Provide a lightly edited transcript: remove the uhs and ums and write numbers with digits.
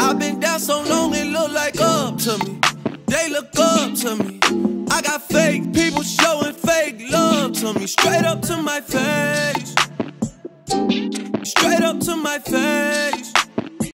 I've been down so long it look like up to me. They look up to me. I got fake people showing fake love to me. Straight up to my face. Straight up to my face.